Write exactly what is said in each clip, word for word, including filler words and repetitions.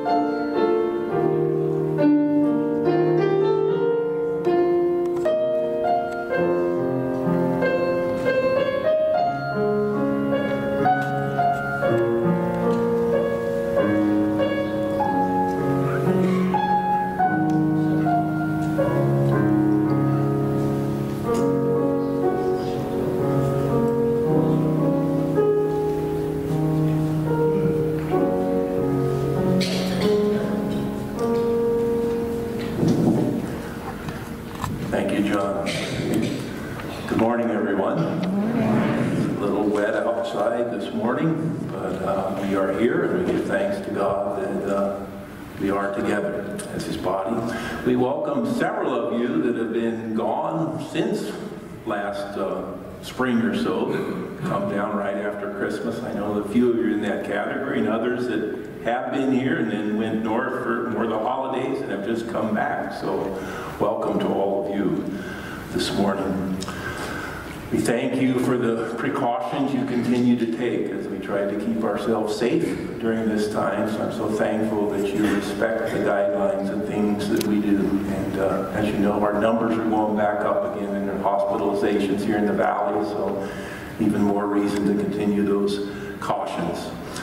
We welcome several of you that have been gone since last uh, spring or so, that come down right after Christmas. I know a few of you are in that category, and others that have been here and then went north for more of the holidays and have just come back. So welcome to all of you this morning. We thank you for the precautions you continue to take as we try to keep ourselves safe during this time. So I'm so thankful that you respect the guidelines and things that we do. And uh, as you know, our numbers are going back up again in our hospitalizations here in the valley, so even more reason to continue those cautions.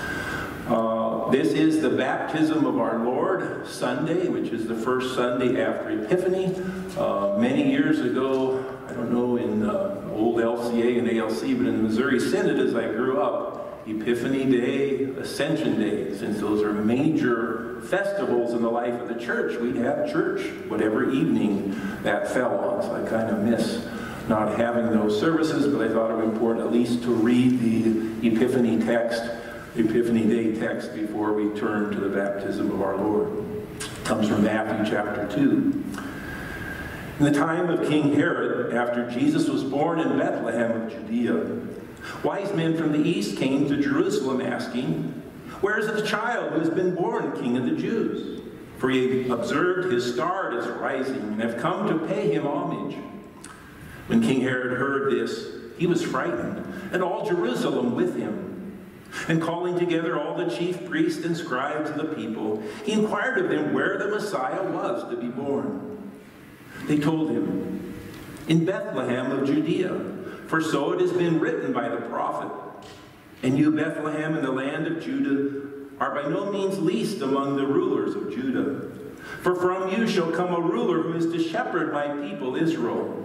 Uh, this is the Baptism of our Lord Sunday, which is the first Sunday after Epiphany. Uh, many years ago, I don't know in uh, old L C A and A L C, but in the Missouri Synod as I grew up, Epiphany Day, Ascension Day, since those are major festivals in the life of the church, we'd have church whatever evening that fell on. So I kind of miss not having those services, but I thought it was important at least to read the Epiphany text, Epiphany Day text, before we turn to the baptism of our Lord. It comes from Matthew chapter two. In the time of King Herod, after Jesus was born in Bethlehem of Judea, wise men from the east came to Jerusalem asking, "Where is the child who has been born King of the Jews? For he observed his star as rising and have come to pay him homage." When King Herod heard this, he was frightened, and all Jerusalem with him. And calling together all the chief priests and scribes of the people, he inquired of them where the Messiah was to be born. They told him, "In Bethlehem of Judea, for so it has been written by the prophet, and you, Bethlehem, in the land of Judah, are by no means least among the rulers of Judah. For from you shall come a ruler who is to shepherd my people Israel."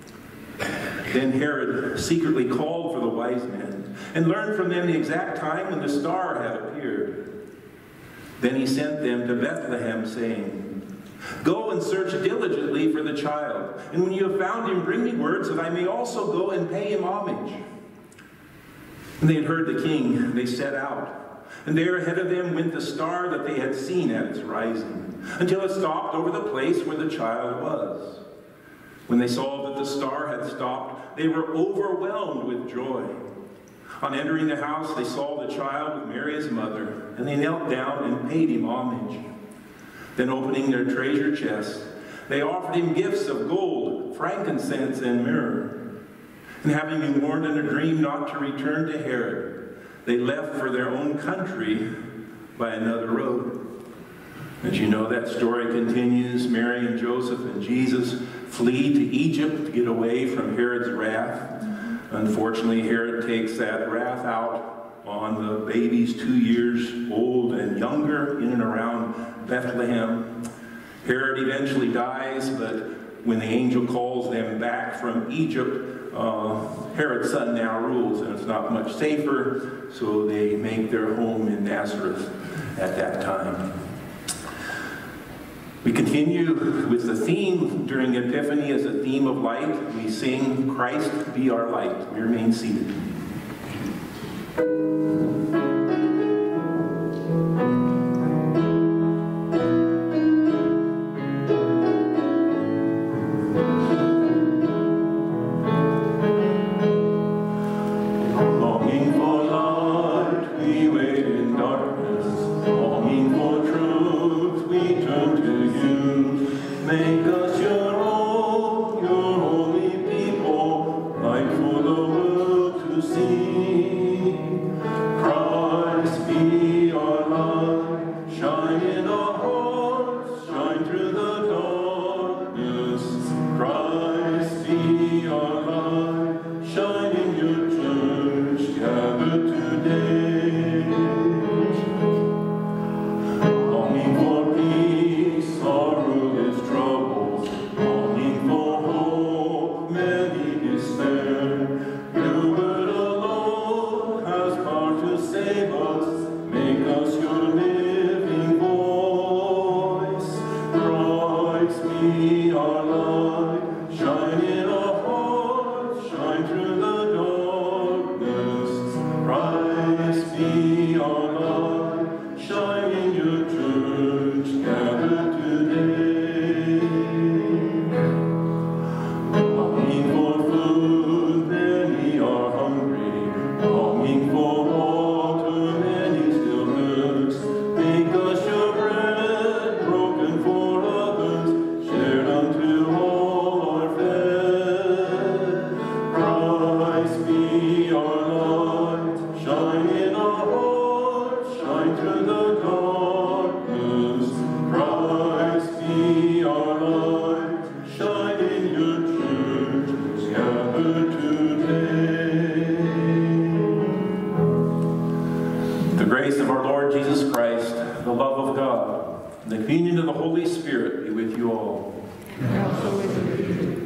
Then Herod secretly called for the wise men and learned from them the exact time when the star had appeared. Then he sent them to Bethlehem, saying, "Go and search diligently for the child, and when you have found him, bring me word so that I may also go and pay him homage." When they had heard the king, they set out, and there ahead of them went the star that they had seen at its rising, until it stopped over the place where the child was. When they saw that the star had stopped, they were overwhelmed with joy. On entering the house, they saw the child with Mary his mother, and they knelt down and paid him homage. Then opening their treasure chests, they offered him gifts of gold, frankincense, and myrrh. And having been warned in a dream not to return to Herod, they left for their own country by another road. As you know, that story continues. Mary and Joseph and Jesus flee to Egypt to get away from Herod's wrath. Unfortunately, Herod takes that wrath out on the babies two years old and younger in and around Bethlehem. Herod eventually dies, but when the angel calls them back from Egypt, uh, Herod's son now rules, and it's not much safer, so they make their home in Nazareth at that time. We continue with the theme during Epiphany as a theme of light. We sing, "Christ be our light." We remain seated. Make us your own, your holy people, light for the world to see. love of God, and the communion of the Holy Spirit be with you all. And also with you.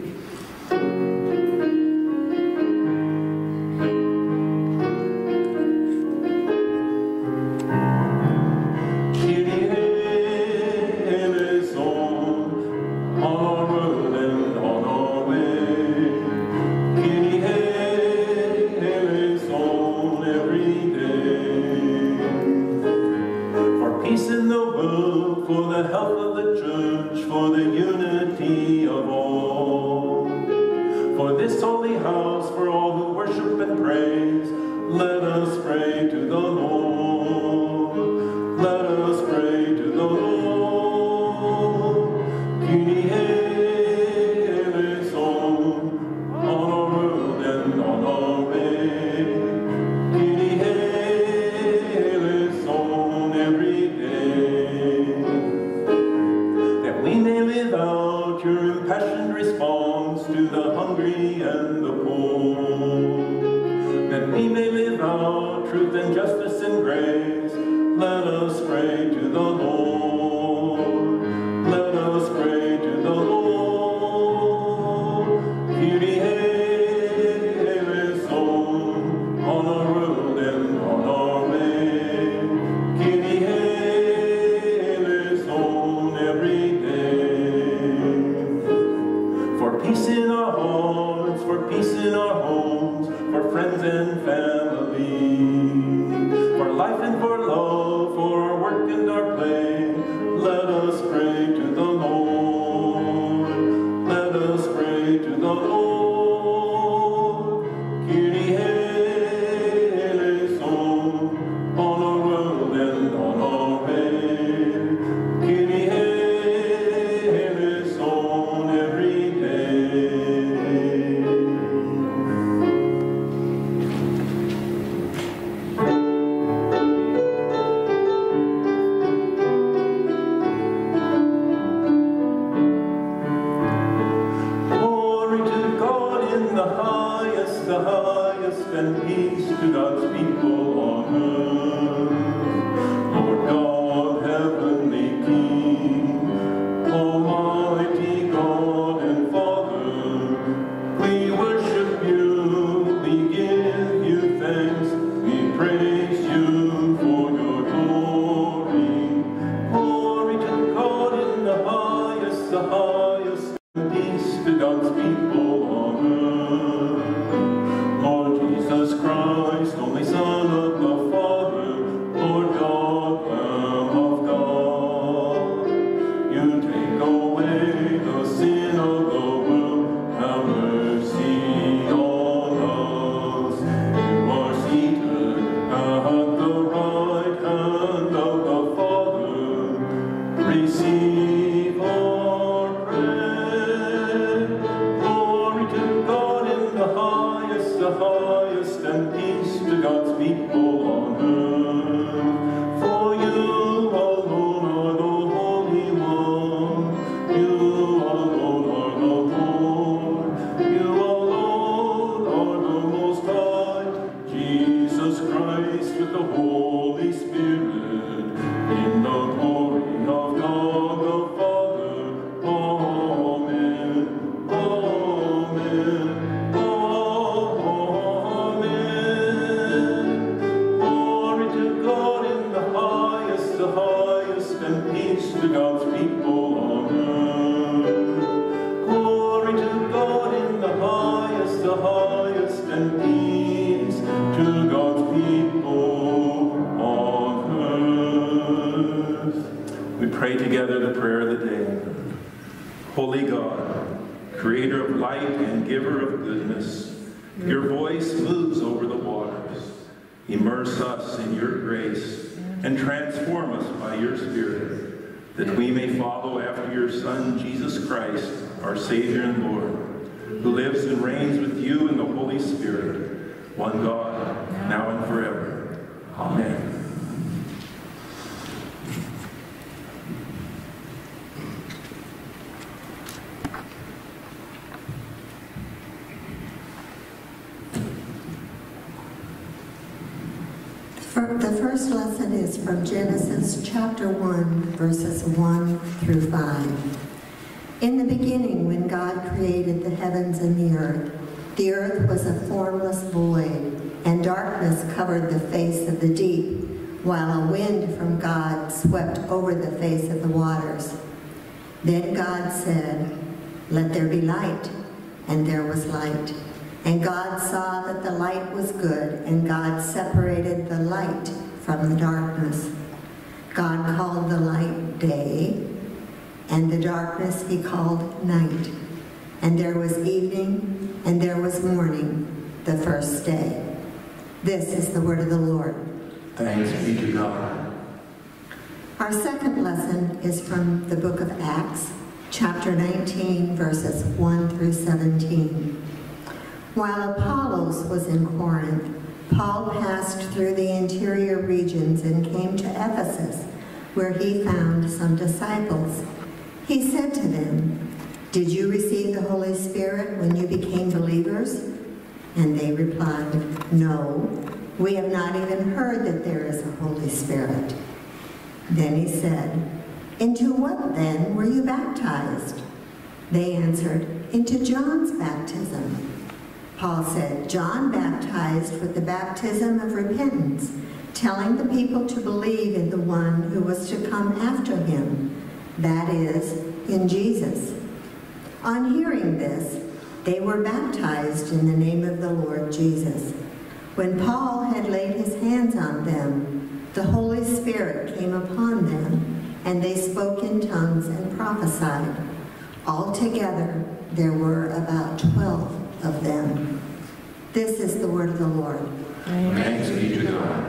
For the first lesson is from Genesis chapter one, verses one through five. In the beginning, when God created the heavens and the earth, the earth was a formless void, and darkness covered the face of the deep, while a wind from God swept over the face of the waters. Then God said, "Let there be light," and there was light. And God saw that the light was good, and God separated the light from the darkness. God called the light day, and the darkness he called night. And there was evening, and there was morning, the first day. This is the word of the Lord. Thanks be to God. Our second lesson is from the book of Acts, chapter nineteen, verses one through seventeen. While Apollos was in Corinth, Paul passed through the interior regions and came to Ephesus, where he found some disciples. He said to them, "Did you receive the Holy Spirit when you became believers?" And they replied, "No, we have not even heard that there is a Holy Spirit." Then he said, "Into what then were you baptized?" They answered, "Into John's baptism." Paul said, "John baptized with the baptism of repentance, telling the people to believe in the one who was to come after him, that is, in Jesus." On hearing this, they were baptized in the name of the Lord Jesus. When Paul had laid his hands on them, the Holy Spirit came upon them, and they spoke in tongues and prophesied. Altogether, there were about twelve of them. This is the word of the Lord. Thanks be to God.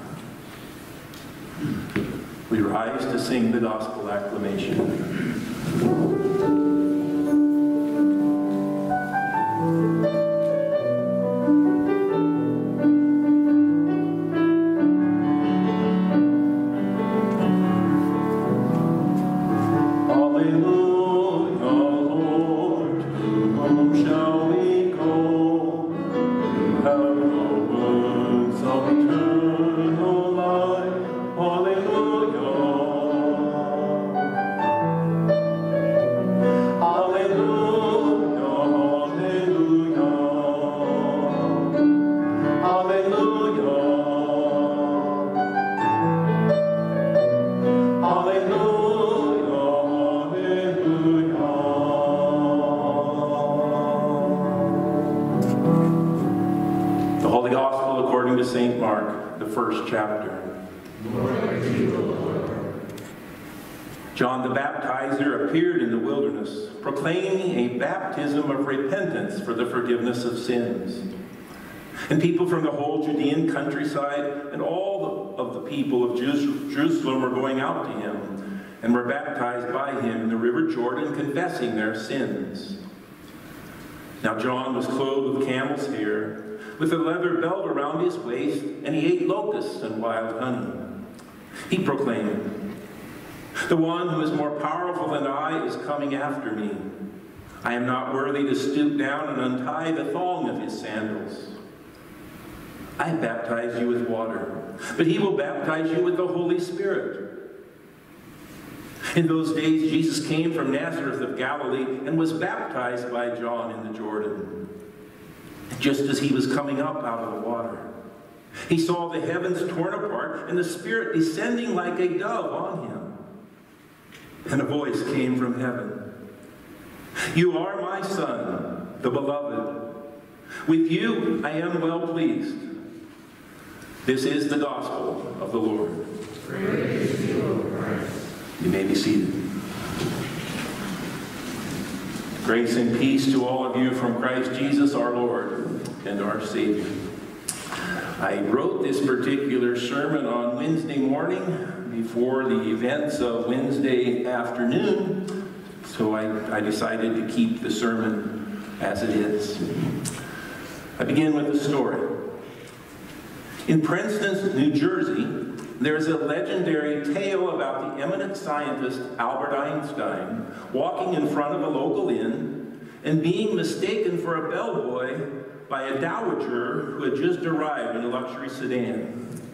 We rise to sing the gospel acclamation. Saint Mark, the first chapter. John the Baptizer appeared in the wilderness, proclaiming a baptism of repentance for the forgiveness of sins. And people from the whole Judean countryside and all of the people of Jerusalem were going out to him and were baptized by him in the river Jordan, confessing their sins. Now John was clothed with camel's hair, with a leather belt around his waist, and he ate locusts and wild honey. He proclaimed, "The one who is more powerful than I is coming after me. I am not worthy to stoop down and untie the thong of his sandals. I baptize you with water, but he will baptize you with the Holy Spirit." In those days, Jesus came from Nazareth of Galilee and was baptized by John in the Jordan. Just as he was coming up out of the water, he saw the heavens torn apart and the Spirit descending like a dove on him. And a voice came from heaven, "You are my Son, the Beloved. With you I am well pleased." This is the gospel of the Lord. Praise to you, O Christ. You may be seated. Grace and peace to all of you from Christ Jesus our Lord and our Savior. I wrote this particular sermon on Wednesday morning before the events of Wednesday afternoon, so I, I decided to keep the sermon as it is. I begin with a story. In Princeton, New Jersey, there is a legendary tale about the eminent scientist Albert Einstein walking in front of a local inn and being mistaken for a bellboy by a dowager who had just arrived in a luxury sedan.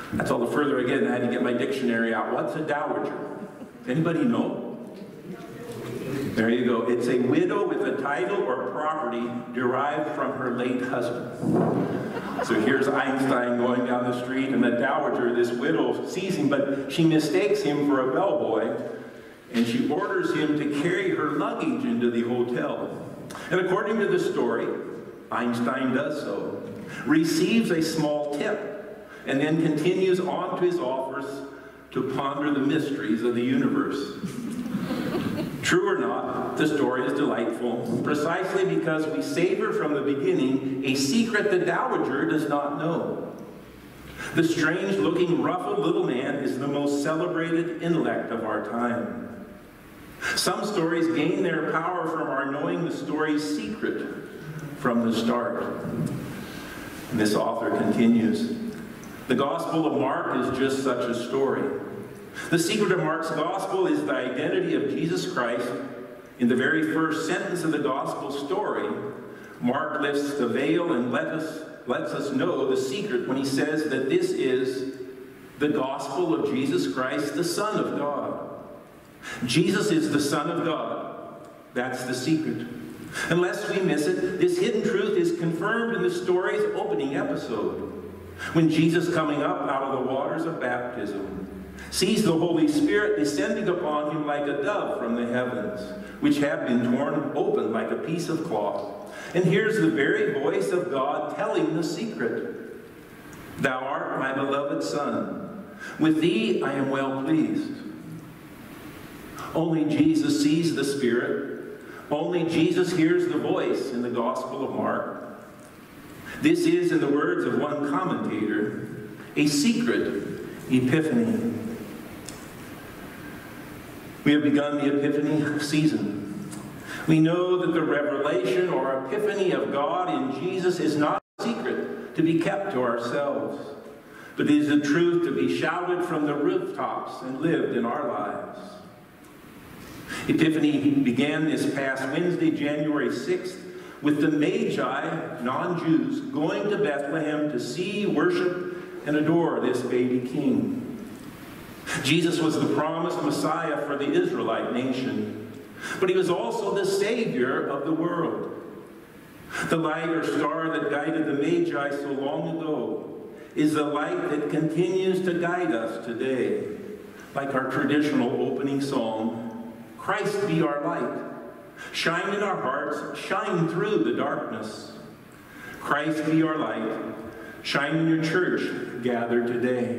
That's all the further I get, and I had to get my dictionary out. What's a dowager? Anybody know? There you go. It's a widow with a title or property derived from her late husband. So here's Einstein going down the street, and the dowager, this widow, sees him, but she mistakes him for a bellboy, and she orders him to carry her luggage into the hotel. And according to the story, Einstein does so, receives a small tip, and then continues on to his office to ponder the mysteries of the universe. True or not, the story is delightful, precisely because we savor from the beginning a secret the dowager does not know. The strange-looking, ruffled little man is the most celebrated intellect of our time. Some stories gain their power from our knowing the story's secret from the start. And this author continues, the Gospel of Mark is just such a story. The secret of Mark's Gospel is the identity of Jesus Christ. In the very first sentence of the Gospel story, Mark lifts the veil and let us, lets us know the secret when he says that this is the Gospel of Jesus Christ, the Son of God. Jesus is the Son of God. That's the secret. Unless we miss it, this hidden truth is confirmed in the story's opening episode, when Jesus, coming up out of the waters of baptism, sees the Holy Spirit descending upon him like a dove from the heavens, which have been torn open like a piece of cloth, and hears the very voice of God telling the secret. Thou art my beloved Son. With thee I am well pleased. Only Jesus sees the Spirit. Only Jesus hears the voice in the Gospel of Mark. This is, in the words of one commentator, a secret epiphany. We have begun the Epiphany season. We know that the revelation or epiphany of God in Jesus is not a secret to be kept to ourselves, but it is a truth to be shouted from the rooftops and lived in our lives. Epiphany began this past Wednesday, January sixth, with the Magi, non-Jews, going to Bethlehem to see, worship, and adore this baby king. Jesus was the promised Messiah for the Israelite nation, but he was also the Savior of the world. The light or star that guided the Magi so long ago is the light that continues to guide us today, like our traditional opening song, Christ be our light. Shine in our hearts, shine through the darkness. Christ be our light. Shine in your church gathered today.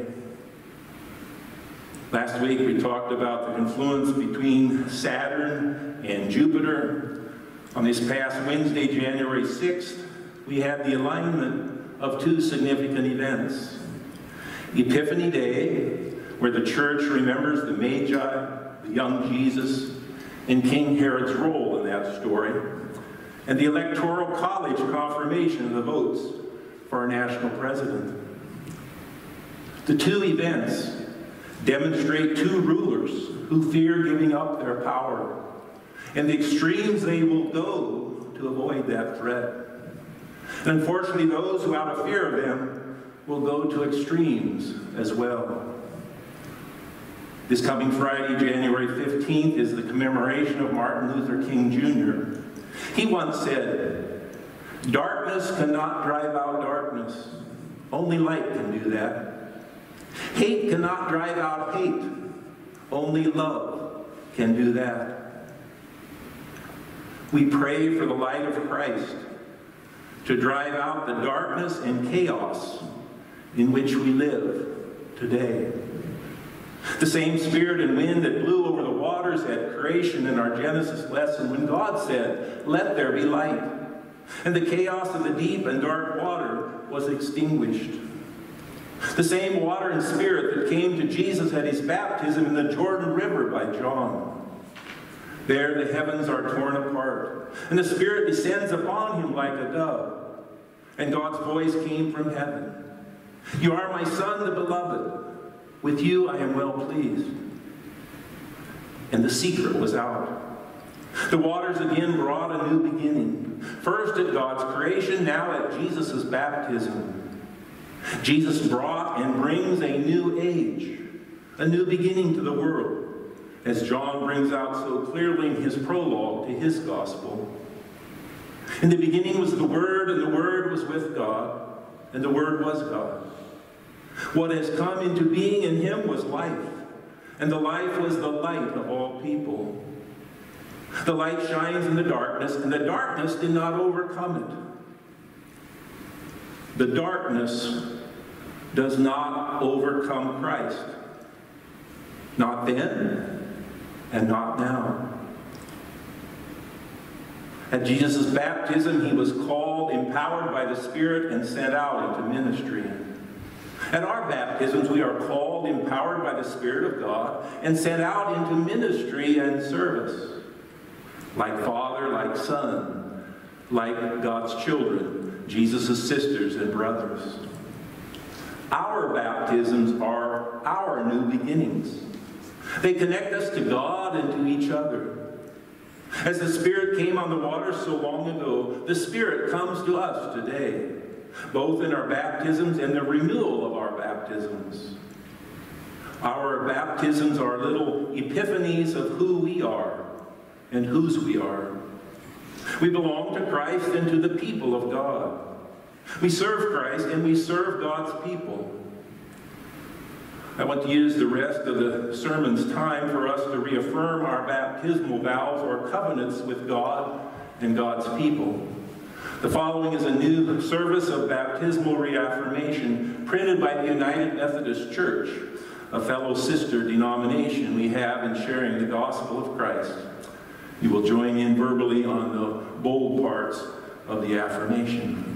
Last week we talked about the confluence between Saturn and Jupiter. On this past Wednesday, January sixth, we had the alignment of two significant events. Epiphany Day, where the church remembers the Magi, the young Jesus, and King Herod's role in that story, and the Electoral College confirmation of the votes for our national president. The two events demonstrate two rulers who fear giving up their power, and the extremes they will go to avoid that threat. And unfortunately, those who out of fear of them will go to extremes as well. This coming Friday, January fifteenth, is the commemoration of Martin Luther King Junior He once said, "Darkness cannot drive out darkness. Only light can do that. Hate cannot drive out hate. Only love can do that." We pray for the light of Christ to drive out the darkness and chaos in which we live today. The same spirit and wind that blew over the waters at creation in our Genesis lesson when God said, "Let there be light," and the chaos of the deep and dark water was extinguished. The same water and spirit that came to Jesus at his baptism in the Jordan River by John. There the heavens are torn apart, and the Spirit descends upon him like a dove. And God's voice came from heaven. "You are my Son, the beloved. With you I am well pleased." And the secret was out. The waters again brought a new beginning. First at God's creation, now at Jesus' baptism. Jesus brought and brings a new age, a new beginning to the world, as John brings out so clearly in his prologue to his gospel. In the beginning was the Word, and the Word was with God, and the Word was God. What has come into being in him was life, and the life was the light of all people. The light shines in the darkness, and the darkness did not overcome it. The darkness does not overcome Christ. Not then, and not now. At Jesus' baptism, he was called, empowered by the Spirit, and sent out into ministry. At our baptisms, we are called, empowered by the Spirit of God, and sent out into ministry and service. Like Father, like Son, like God's children, Jesus' sisters and brothers. Our baptisms are our new beginnings. They connect us to God and to each other. As the Spirit came on the water so long ago, the Spirit comes to us today, both in our baptisms and the renewal of our baptisms. Our baptisms are little epiphanies of who we are and whose we are. We belong to Christ and to the people of God. We serve Christ and we serve God's people. I want to use the rest of the sermon's time for us to reaffirm our baptismal vows or covenants with God and God's people. The following is a new service of baptismal reaffirmation printed by the United Methodist Church, a fellow sister denomination we have in sharing the gospel of Christ. You will join in verbally on the bold parts of the affirmation.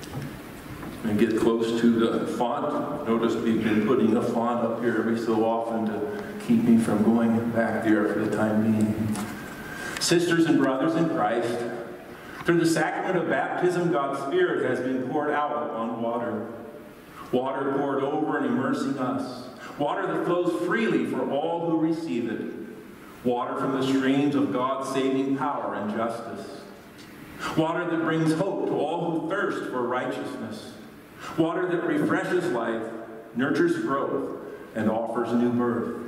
And get close to the font. Notice we've been putting a font up here every so often to keep me from going back there for the time being. Sisters and brothers in Christ, through the sacrament of baptism, God's Spirit has been poured out upon water. Water poured over and immersing us. Water that flows freely for all who receive it. Water from the streams of God's saving power and justice. Water that brings hope to all who thirst for righteousness. Water that refreshes life, nurtures growth, and offers new birth.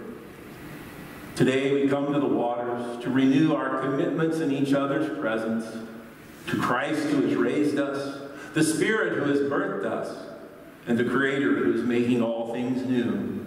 Today we come to the waters to renew our commitments in each other's presence, to Christ who has raised us, the Spirit who has birthed us, and the Creator who is making all things new.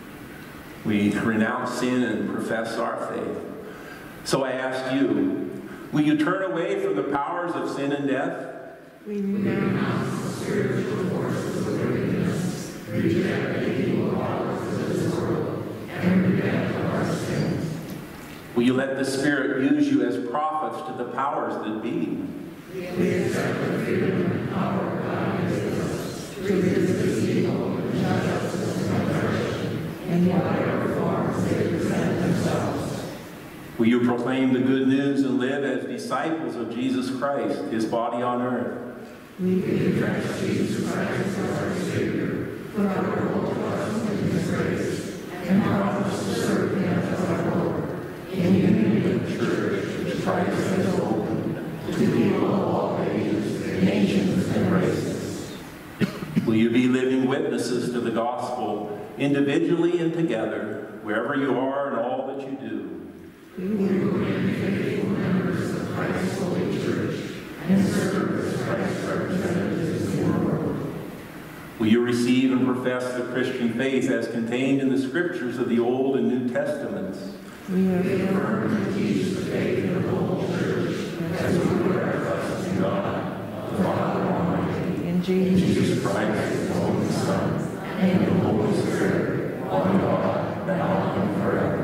We renounce sin and profess our faith. So I ask you, will you turn away from the powers of sin and death? We renounce the spiritual forces of wickedness, reject the evil powers of this world, and repent of our sins. Will you let the Spirit use you as prophets to the powers that be? We accept the freedom and power God gives us to resist evil and justice and oppression in whatever forms they present themselves. Will you proclaim the good news and live as disciples of Jesus Christ, his body on earth? We confess Jesus Christ as our Savior, put our whole trust in his grace, and promise to serve him as our Lord, in unity with the church which Christ has opened, to people of all ages, nations, and races. Will you be living witnesses to the gospel, individually and together, wherever you are and all that you do? We will remain faithful members of Christ's holy church and serve as Christ's representatives in the world. Will you receive and profess the Christian faith as contained in the scriptures of the Old and New Testaments? We affirm and teach the faith of the whole church as we put our trust in God, the Father Almighty, in Jesus Christ, his only Son, and the Holy Spirit, one God, now and forever.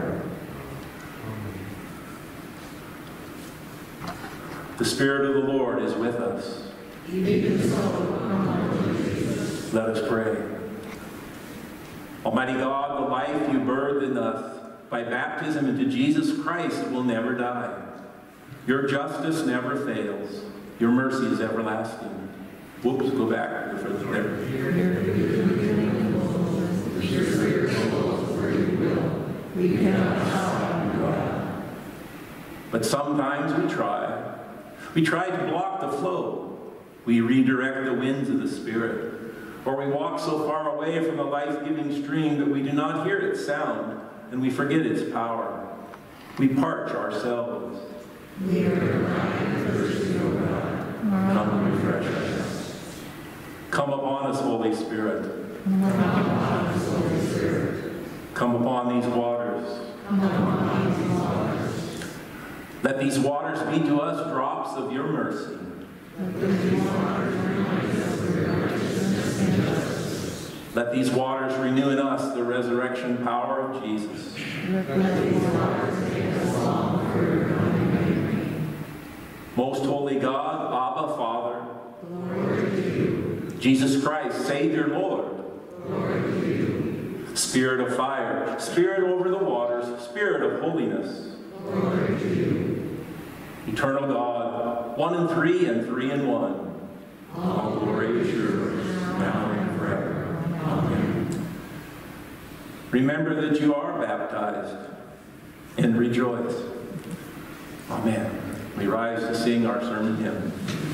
The Spirit of the Lord is with us. Let us pray. Almighty God, the life you birthed in us by baptism into Jesus Christ will never die. Your justice never fails. Your mercy is everlasting. Whoops, go back. There. We cannot stop you, God. But sometimes we try. We try to block the flow. We redirect the winds of the Spirit. Or we walk so far away from the life-giving stream that we do not hear its sound and we forget its power. We parch ourselves. We are alive and thirsty, O God. Come and refresh us. Come upon us, Holy Spirit. Come upon us, Holy Spirit. Come upon these waters. Come upon these waters. Let these waters be to us drops of your mercy. Let these waters remind us of your righteousness and justice. Let these waters renew in us the resurrection power of Jesus. Let these waters make us long for your coming reign. Most holy God, Abba, Father, Glory to you. Jesus Christ, Savior, Lord, Glory to you. Spirit of fire, Spirit over the waters, Spirit of holiness, Glory to you. Eternal God, one and three and three and one. All glory is yours, now and forever. Amen. Remember that you are baptized and rejoice. Amen. We rise to sing our sermon hymn.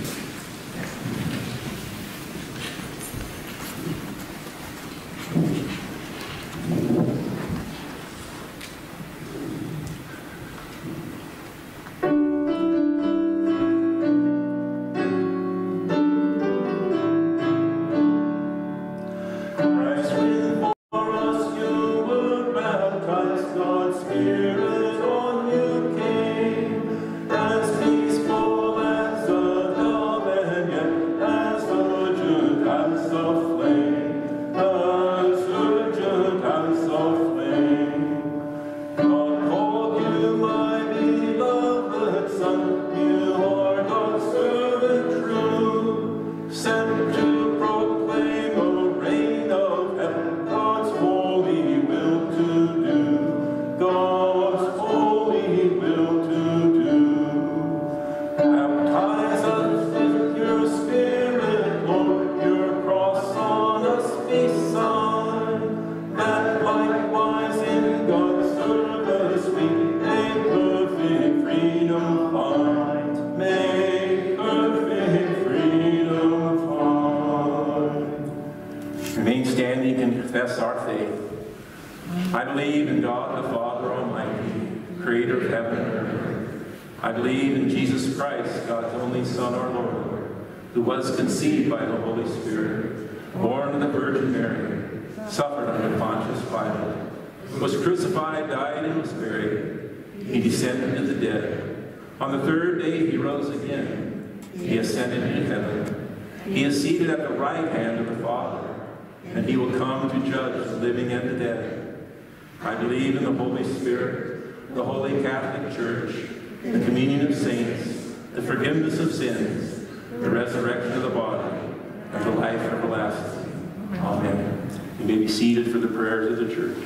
Who was conceived by the Holy Spirit, born of the Virgin Mary, suffered under Pontius Pilate, was crucified, died, and was buried. He descended into the dead. On the third day he rose again. He ascended into heaven. He is seated at the right hand of the Father, and he will come to judge the living and the dead. I believe in the Holy Spirit, the Holy Catholic Church, the communion of saints, the forgiveness of sins, the resurrection of the body, and the life everlasting. Amen. You may be seated for the prayers of the church.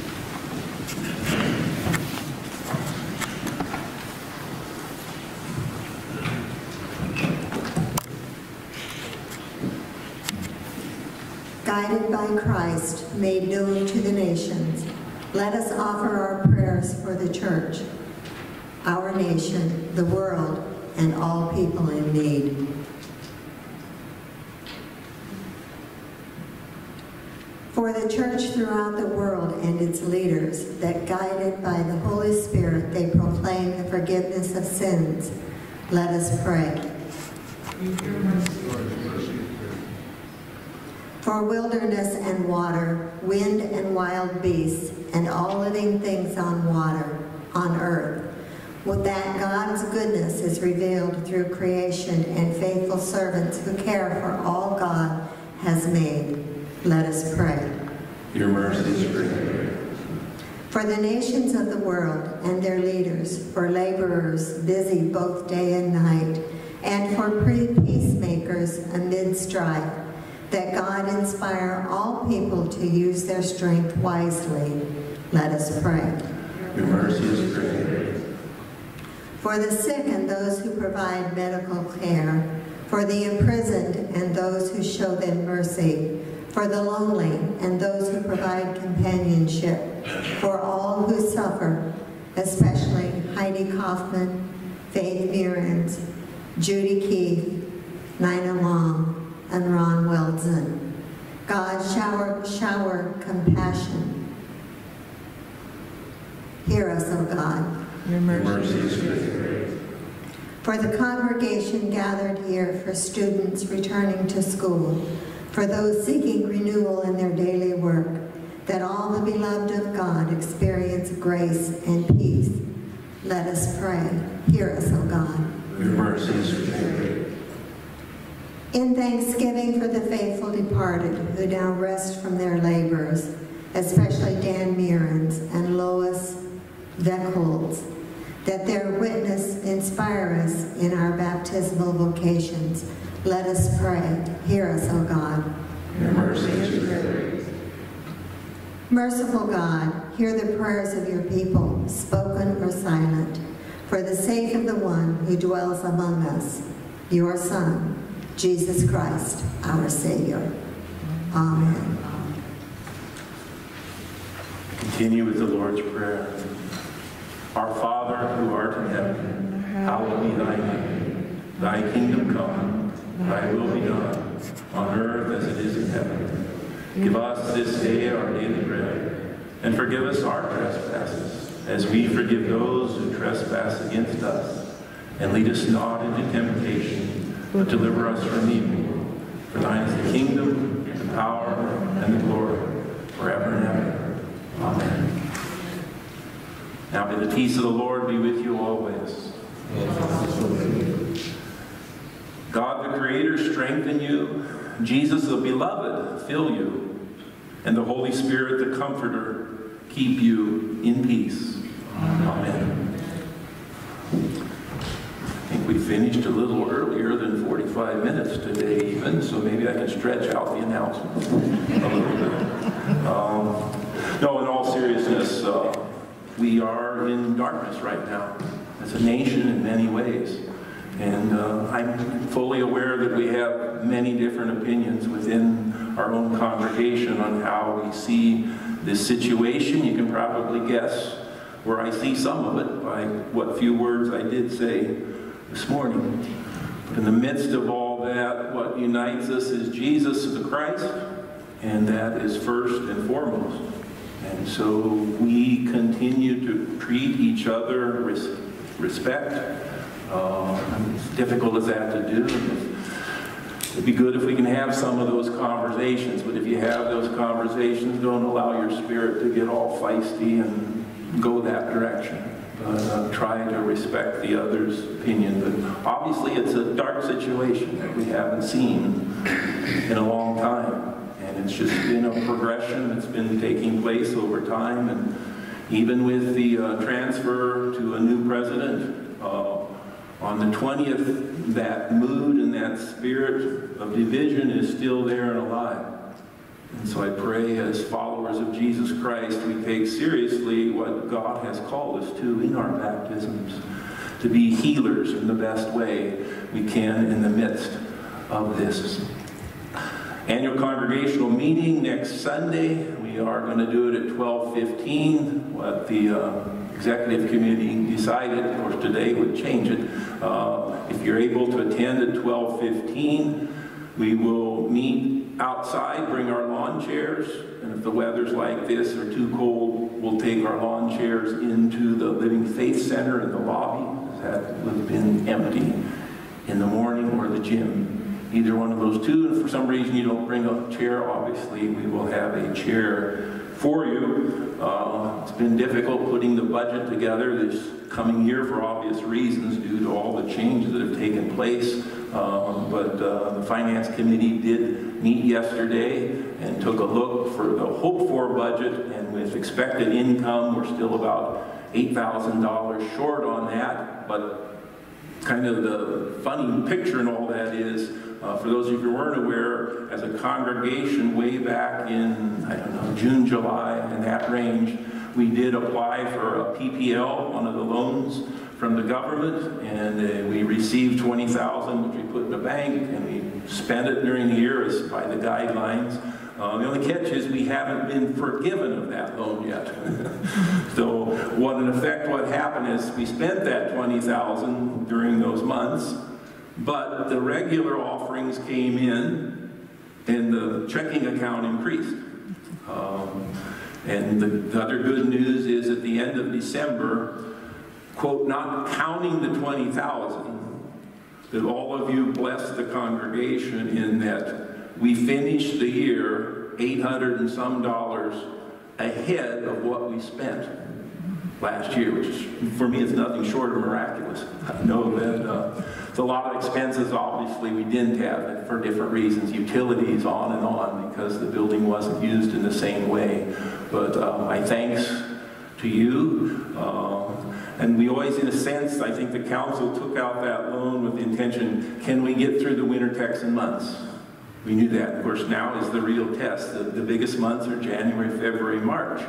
Guided by Christ, made known to the nations, let us offer our prayers for the church, our nation, the world, and all people in need. For the church throughout the world and its leaders, that guided by the Holy Spirit they proclaim the forgiveness of sins, let us pray. For wilderness and water, wind and wild beasts, and all living things on water, on earth, would that God's goodness is revealed through creation and faithful servants who care for all God has made. Let us pray. Your mercy is great. For the nations of the world and their leaders, for laborers busy both day and night, and for peacemakers amid strife, that God inspire all people to use their strength wisely. Let us pray. Your mercy is great. For the sick and those who provide medical care, for the imprisoned and those who show them mercy, for the lonely and those who provide companionship, for all who suffer, especially Heidi Kaufman, Faith Mearns, Judy Keith, Nina Long, and Ron Weldson, God, shower, shower compassion. Hear us, O God. Your mercy is great. For the congregation gathered here, for students returning to school, for those seeking renewal in their daily work, that all the beloved of God experience grace and peace. Let us pray. Hear us, O God. Your mercy is great. In thanksgiving for the faithful departed who now rest from their labors, especially Dan Mearns and Lois Veckholz, that their witness inspire us in our baptismal vocations. Let us pray. Hear us, O God. Your mercy is great. Merciful God, hear the prayers of your people, spoken or silent, for the sake of the one who dwells among us, your Son, Jesus Christ, our Savior. Amen. Continue with the Lord's Prayer. Our Father, who art in heaven, hallowed be thy name. Thy kingdom come, thy will be done, on earth as it is in heaven. Give us this day our daily bread, and forgive us our trespasses, as we forgive those who trespass against us. And lead us not into temptation, but deliver us from evil. For thine is the kingdom, the power, and the glory, forever and ever. Amen. Now may the peace of the Lord be with you always. God the Creator strengthen you. Jesus the Beloved fill you. And the Holy Spirit the Comforter keep you in peace. Amen. I think we finished a little earlier than forty-five minutes today even, so maybe I can stretch out the announcements a little bit. Um, no, in all seriousness, uh, we are in darkness right now as a nation in many ways. And uh, I'm fully aware that we have many different opinions within our own congregation on how we see this situation. You can probably guess where I see some of it by what few words I did say this morning. But in the midst of all that, what unites us is Jesus the Christ, and that is first and foremost. And so we continue to treat each other with respect. Uh, as difficult as that to do. It'd be good if we can have some of those conversations, but if you have those conversations, don't allow your spirit to get all feisty and go that direction. But uh, try to respect the other's opinion. But obviously it's a dark situation that we haven't seen in a long time. And it's just been a progression that's been taking place over time. And even with the uh, transfer to a new president, uh, on the twentieth, that mood and that spirit of division is still there and alive. And so I pray as followers of Jesus Christ, we take seriously what God has called us to in our baptisms, to be healers in the best way we can in the midst of this. Annual congregational meeting next Sunday. We are going to do it at twelve fifteen. What the uh, executive committee decided, of course today would change it. Uh, if you're able to attend at twelve fifteen, we will meet outside, bring our lawn chairs, and if the weather's like this or too cold, we'll take our lawn chairs into the Living Faith Center in the lobby. That would have been empty in the morning, or the gym. Either one of those two, and if for some reason you don't bring a chair, obviously we will have a chair for you. Uh, it's been difficult putting the budget together this coming year for obvious reasons due to all the changes that have taken place. Um, but uh, the Finance Committee did meet yesterday and took a look for the hoped-for budget, and with expected income, we're still about eight thousand dollars short on that. But kind of the funny picture in all that is, Uh, for those of you who weren't aware, as a congregation way back in, I don't know, June, July, in that range, we did apply for a P P L, one of the loans from the government, and uh, we received twenty thousand dollars, which we put in the bank, and we spent it during the year as by the guidelines. Uh, the only catch is we haven't been forgiven of that loan yet. So what in effect what happened is we spent that twenty thousand dollars during those months, but the regular offerings came in, and the checking account increased. Um, and the, the other good news is at the end of December, quote, not counting the twenty thousand, that all of you blessed the congregation in that we finished the year eight hundred and some dollars ahead of what we spent last year, which is, for me, is nothing short of miraculous. I know that uh, it's a lot of expenses, obviously, we didn't have for different reasons, utilities, on and on, because the building wasn't used in the same way. But uh, my thanks to you. Uh, and we always, in a sense, I think the council took out that loan with the intention, can we get through the winter Texan months? We knew that. Of course, now is the real test. The, the biggest months are January, February, March.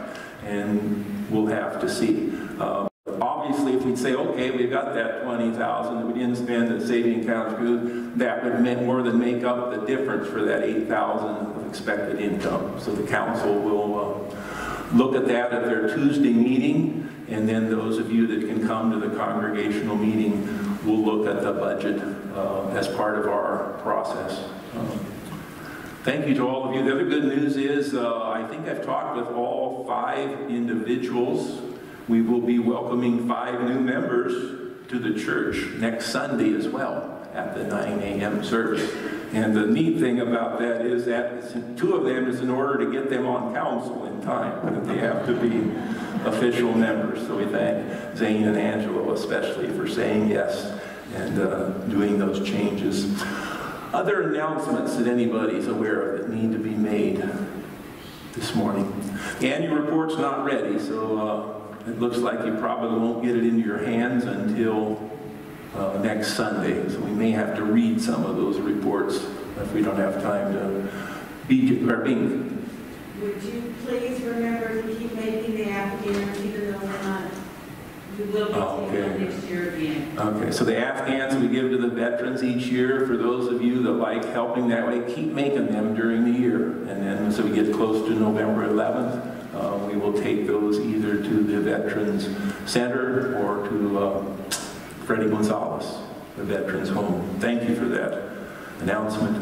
And we'll have to see. Uh, obviously, if we'd say, okay, we've got that twenty thousand that we didn't spend at saving account group, that would make more than make up the difference for that eight thousand of expected income. So the council will uh, look at that at their Tuesday meeting, and then those of you that can come to the congregational meeting will look at the budget uh, as part of our process. Um, Thank you to all of you. The other good news is uh, I think I've talked with all five individuals. We will be welcoming five new members to the church next Sunday as well at the nine A M service. And the neat thing about that is that two of them is in order to get them on council in time, but they have to be official members. So we thank Zane and Angelo especially for saying yes and uh, doing those changes. Other announcements that anybody's aware of that need to be made this morning. The annual report's not ready, so uh, it looks like you probably won't get it into your hands until uh, next Sunday. So we may have to read some of those reports if we don't have time to be or being. Would you please remember to keep making the Afghans, even though we're not, we will be Oh, taking okay. them next year again. Okay, so the Afghans we give to the veterans each year. For those of you that like helping that way, keep making them during the year. And then so we get close to November eleventh, uh, we will take those either to the Veterans Center or to uh, Freddie Gonzalez, the Veterans Home. Thank you for that announcement.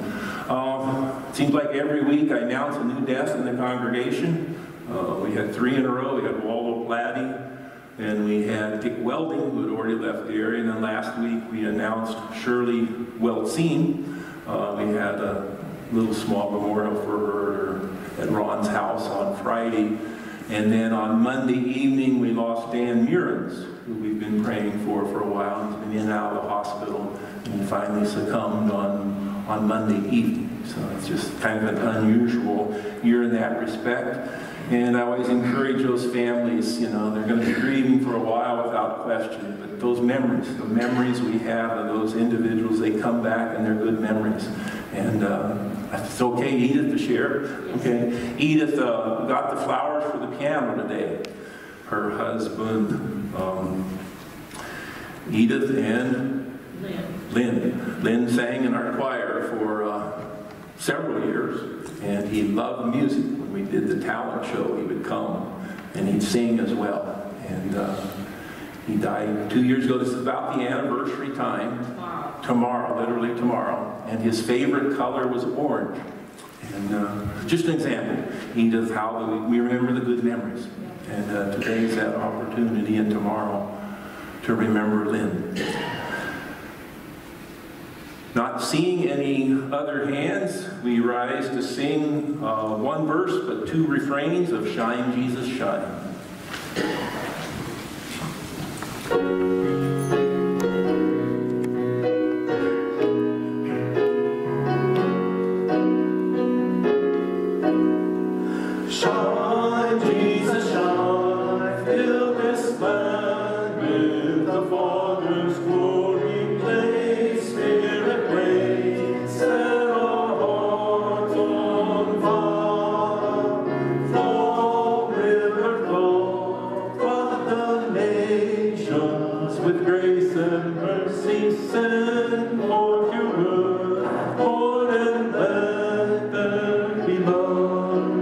Um, it seems like every week I announce a new death in the congregation. Uh, we had three in a row. We had Waldo Platty, and we had Dick Welding, who had already left the area. And then last week we announced Shirley Weltzine. Uh, we had a little small memorial for her at Ron's house on Friday. And then on Monday evening we lost Dan Murins, who we've been praying for for a while. He's been in and out of the hospital, and he finally succumbed on, on Monday evening. So it's just kind of an unusual year in that respect. And I always encourage those families, you know, they're going to be grieving for a while without question, but those memories, the memories we have of those individuals, they come back and they're good memories. And uh, it's okay, Edith, to share. Okay, Edith uh, got the flowers for the piano today. Her husband, um, Edith and Lynn. Lynn. Lynn sang in our choir for uh, several years, and he loved music. When we did the talent show, he would come and he'd sing as well. And uh, he died two years ago. This is about the anniversary time. Tomorrow. Tomorrow, literally tomorrow. And his favorite color was orange. And uh, just an example, Edith, how we, we remember the good memories. And uh, today's that opportunity, and tomorrow to remember Lynn. Not seeing any other hands, we rise to sing uh, one verse but two refrains of Shine, Jesus, Shine. Shine, Jesus, shine, fill this land with the Father's glory, play, Spirit, reign, set our hearts on fire. Flow, river, flow, flood the nations with grace and mercy, send forth your word, Lord, and let there be love.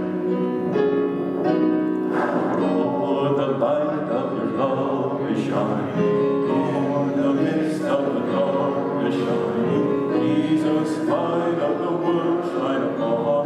In the midst of the darkness shining, Jesus, light of the world, shine upon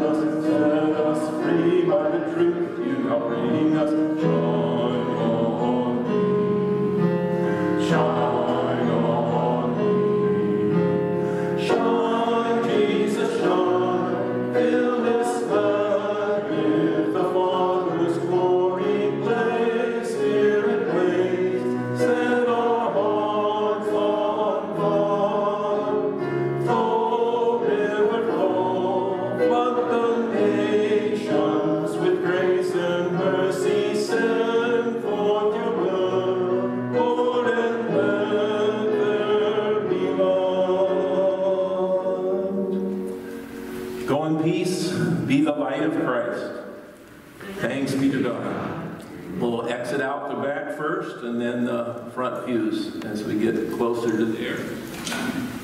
shine on me. Shine, Jesus, shine, fill this land with the Father's glory. Blaze, Spirit, blaze, set our hearts on fire. Flow, river, flow, flood the nations with grace and mercy. Send forth your word, Lord, and let there be light. Go in peace, be the light of Christ. Thanks be to God. We'll exit out the back first and then the front pews as we get closer to there.